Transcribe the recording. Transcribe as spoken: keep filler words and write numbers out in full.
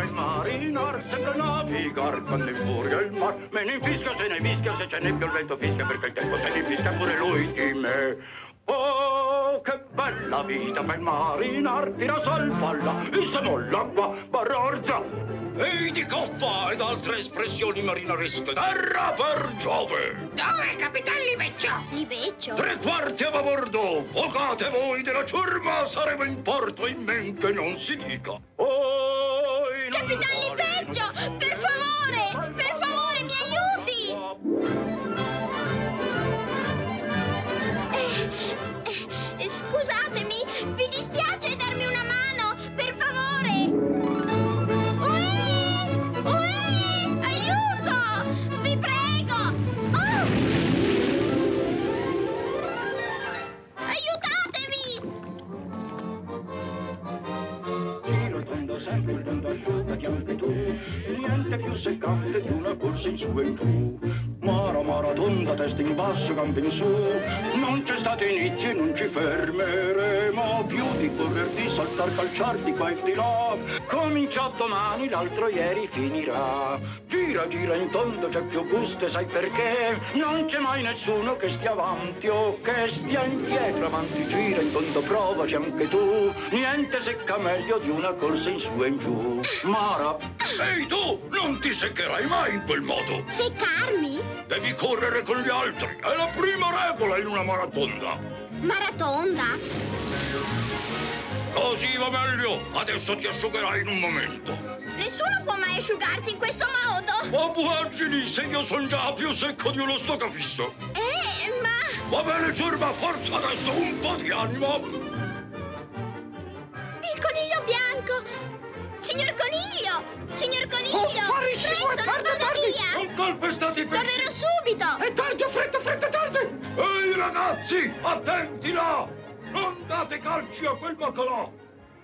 il marinar sembra navigar quando infuria il mar. Me ne infischia se ne fischia, se ce n'è più il vento fischia, perché il tempo se ne infischia pure lui di me. Oh, che bella vita per il marinar, tira salvalla, e se non l'acqua barorza. Ehi di coppa ed altre espressioni marinaresche, terra per Giove. Dove, capitan Liveccio? Liveccio? Tre quarti a babordo, vocate voi della ciurma, saremo in porto in men che non si dica. Oh, capitan Liveccio, per favore, per favore, mi aiuti! Eh, eh, scusatemi, vi dispiace darmi una mano, per favore? Uè, uè, aiuto, vi prego! Oh! Aiutatemi! Giro tondo sempre il tondo asciugati anche tu, niente più seccante di una corsa in su e in giù. Mara, mara, tonda, testa in basso, gambe in su, non c'è stato inizio e non ci fermeremo più di correr, di saltar, calciar di qua e di là. Comincia domani, l'altro ieri finirà. Gira, gira in tondo, c'è più gusto, sai perché? Non c'è mai nessuno che stia avanti o che stia indietro. Avanti, gira in tondo, provaci anche tu. Niente secca meglio di una corsa in su e in giù. Mara, ehi tu, non ti seccherai mai in quel modo. Seccarmi? Devi correre con gli altri, è la prima regola in una maratonda. Maratonda? Così va meglio, adesso ti asciugherai in un momento. Nessuno può mai asciugarsi in questo modo. Ma buagini, se io sono già più secco di uno stoccafisso. Eh, ma... Va bene, ciurma, forza adesso, un po' di animo. Il coniglio bianco! Signor Coniglio! Signor Coniglio! Oh, farissimo, presto, è tardi, non vada tardi! via! Non calpestate i pesci! Tornerò subito! È tardi, ho fretta, fretta, tardi! Ehi ragazzi, attenti là! Non date calci a quel baccalà!